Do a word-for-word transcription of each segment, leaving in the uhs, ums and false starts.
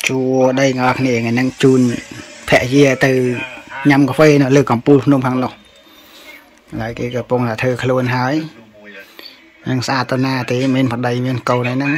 chùa đây ngọc này ngày năng chun phẹ dìa từ nhâm cà phê nó lừa cầm pu nôm hàng lộc lại cái cà pong là thơ khôn hái năng xa tơ na thì mình phải đầy mình cầu này nè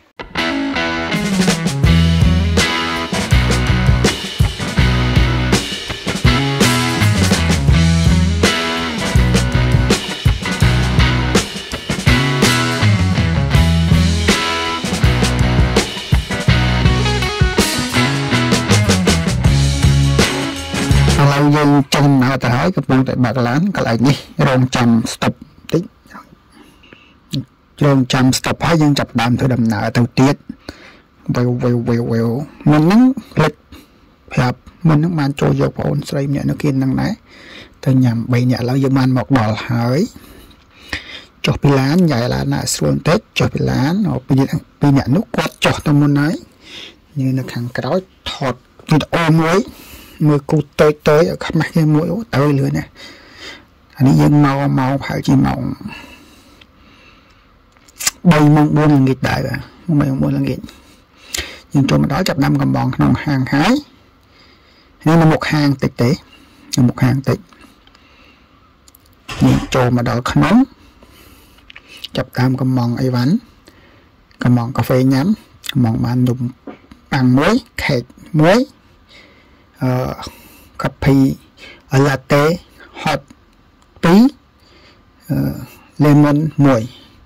យើងចំណាទៅហើយកំពុងតែបើកឡានកន្លែងនេះរងចាំ stop តិចរងចាំ stop ហើយយើងចាប់ដើមធ្វើដំណើរទៅទៀតវិវវិវវិវមុនហ្នឹងផ្លិចប្រាប់មុនហ្នឹងបានចូលយកបងអូនស្រីម្នាក់នៅគៀនហ្នឹងដែរទៅញ៉ាំបីនាក់ឡើយយើងបានមកដល់ហើយចុះពីឡានញ៉ៃឡានណាស្រួលបន្តិចចុះពីឡានពីពីអ្នកនោះគាត់ចុះទៅមុនហើយយើងនៅខាងក្រោយថតវីដេអូមួយមើលគូតើយតើយឲ្យខ្មាស់គេមួយអូតើយលឿនណាអានេះយើងមកមកប្រហែលជាម៉ោង3ម៉ោង4ល្ងាចដែរម៉ោង4ល្ងាចយើងចូលមកដល់ចាប់ដាំកំបងក្នុងហាងហើយនេះនៅមុខហាងតិចទេនៅមុខហាងតិចយើងចូលមកដល់ក្នុងចាប់តាមកំបងអីវ៉ាន់កំបងកាហ្វេញ៉ាំកំបងបាននំប៉ាំងមួយខេកមួយអឺកាហ្វេឡាតេហតពីរអឺលេម៉ុនមួយ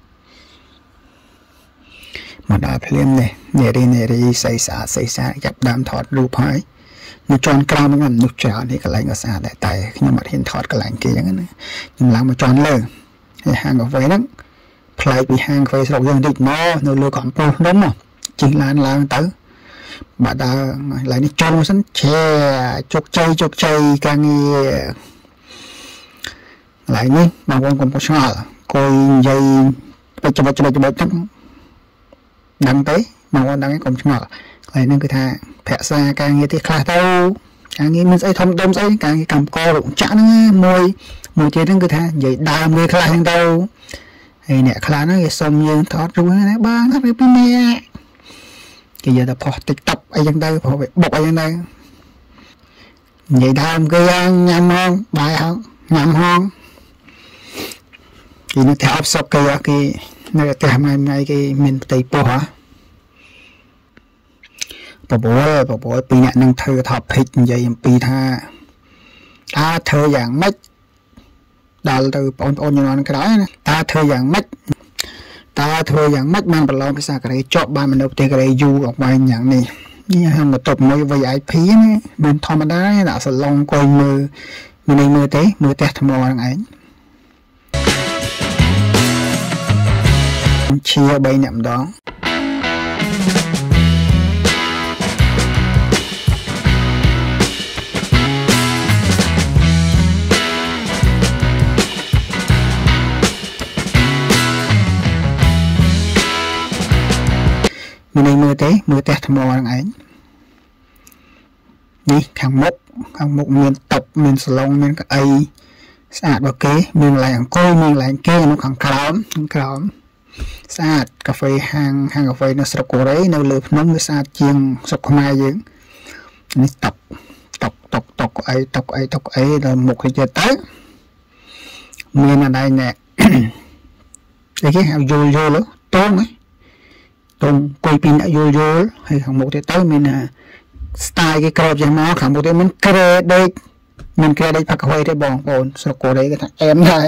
មកដល់ភ្លាមនេះនេរីនេរីសៃសាសៃសាចាប់ដើមថតរូបហើយនៅជាន់ក្រោមហ្នឹងនោះច្រើននេះកន្លែងក៏ស្អាតដែរតែខ្ញុំអត់ហ៊ានថតកន្លែងគេអញ្ចឹងណាខ្ញុំឡើងមកជាន់លើហើយហាងកាហ្វេហ្នឹងផ្លែកពីហាងកាហ្វេស្រុកយើងតិចមកនៅលើកំពូលភ្នំជិះឡានឡើងទៅបាត់ដល់ឡើយនេះចូលមកសិនឆែជោគជ័យជោគជ័យការងារឡើយនេះបងប្អូនកុំឆ្ងល់គួយនិយាយបិទបិទបិទបិទហ្នឹងដឹងទេបងប្អូនដឹងទេកុំឆ្ងល់ឡើយហ្នឹងគឺថាប្រាក់សាការងារទីខ្លះទៅការងារមានស្អីធំដុំស្អីការងារកម្មករោងចក្រហ្នឹងមួយមួយទៀតហ្នឹងគឺថានិយាយដើមវាខ្លះហ្នឹងទៅហើយអ្នកខ្លះហ្នឹងគេសុំយើងថតរូបណាបងថាវាពីអ្នកគេយកទៅផុស TikTok អីចឹងទៅផុស Facebook អីចឹងទៅនិយាយដើមគេញ៉ាំហងបាយហងញ៉ាំហងគេនៅតែអបសក់គេគេនៅតែថ្ងៃថ្ងៃគេមានផ្ទៃពោះហ៎បបួលបបួលពីអ្នកនឹងធ្វើ topic និយាយអំពីថាតើធ្វើយ៉ាងម៉េចដល់ទៅបងប្អូនជំនាន់ក្រោយណាតើធ្វើយ៉ាងម៉េចតើធ្វើយ៉ាងម៉េចបានប្រឡងភាសាកូរ៉េជាប់បានមនុស្សប្រទេសកូរ៉េយូរអង្វែងយ៉ាងនេះនេះហាមបន្ទប់មួយ វី អាយ ភី ណាមិនធម្មតាទេដាក់សាឡុងអង្គុយមើលមានមើលទេមើលផ្ទះថ្មហ្នឹងឯងឈៀបីអ្នកម្ដងមានមើលទេមើលផ្ទះថ្មហ្នឹងឯងនេះខាងមុខខាងមុខមានតុមានសាឡុងមានកៅអីស្អាតបើគេមានកន្លែងអង្គុយមានកន្លែងគេនៅខាងក្រោមខាងក្រោមស្អាតកាហ្វេហាងហាងកាហ្វេនៅស្រុកកូរ៉េនៅលើភ្នំវាស្អាតជាងស្រុកខ្មែរយើងនេះតុតុតុតុអីតុអីតុអីដល់មុខគេទៅមានអីណែអីគេហៅយល់យល់តងហ៎តងគួយពីអ្នកយល់យល់ហើយខាងមុខទៅទៅមាន style គេក្របយ៉ាងមកខាងមុខទៅមានក្រេដេកមានក្រេដេកផាក់កាហ្វេទេបងប្អូនស្រុកកូរ៉េគេថាអែមដែរ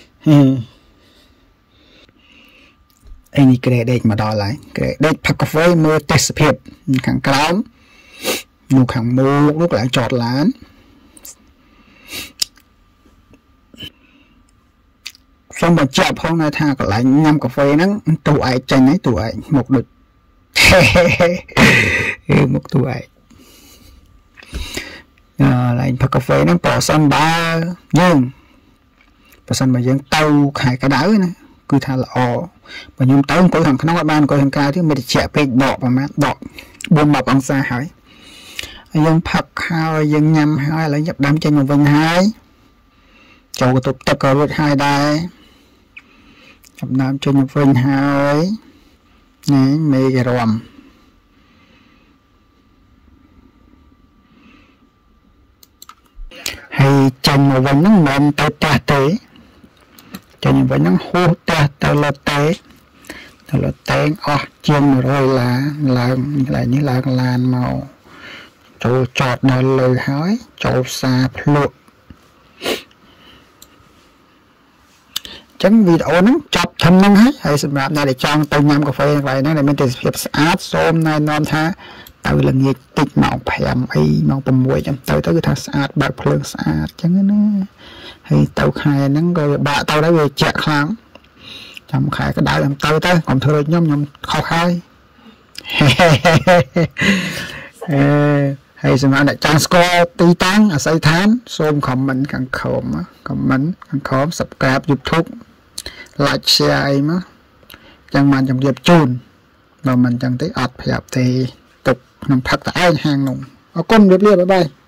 អីនេះក្រេដេកមកដល់ហើយក្រេដេកផាក់កាហ្វេមើលទេសភាពខាងក្រោមនោះខាងមុខនោះកន្លែងចតឡានសូមបញ្ជាក់ផងនៅថាកន្លែងញ៉ាំកាហ្វេហ្នឹងទូឯកចេញហើយទូឯកមុខដូចមុខទូឯកអឺឡើងផឹកកាហ្វេហ្នឹងប្រសិនបើយើងប្រសិនបើយើងទៅខែក្តៅណាគឺថាល្អបើខ្ញុំទៅអង្គុយខាងក្នុងអត់បានអង្គុយខាងក្រៅទេមានត្រជាក់ពេកដកប្រហែលដកបួន អង្សាហើយហើយយើងផឹកហើយយើងញ៉ាំហើយឥឡូវចាប់ដើមចេញមកវិញហើយចូលកន្ទប់ទឹកក៏រួចហើយដែរចាប់ដើមចេញមកវិញហើយនេះមេគេរំ tranh mà vẫn nó mòn tới ta tế tranh vẫn nó hô ta tới là tế tới là tế ọ chiên rồi là là lại như là làn màu chỗ chọt nó lời hỏi chỗ xa lộ chẳng vì đó nó chọc thầm năng hết hay sự mạp này để chọn tay nhằm cà phê vậy nó là mình thể hiệp sát xôm này non tha tao là nhiệt tích màu phèm ấy màu tầm mùi trong tao tới cái thằng sát bạc phượng sát chẳng nó hay tao khai nó rồi bà tao đã về chẹt kháng trong khai cái đá làm tao tới còn thôi nhóm nhóm khó khai hay sự mạp này trang score tí tăng ở xây thán xôm comment càng khổm comment càng khổm subscribe YouTube like share ấy mà chẳng mà trong điệp chôn và mình chẳng thấy ọt phải thì tục nằm thật tại hàng nồng ở con điệp liêu bye bye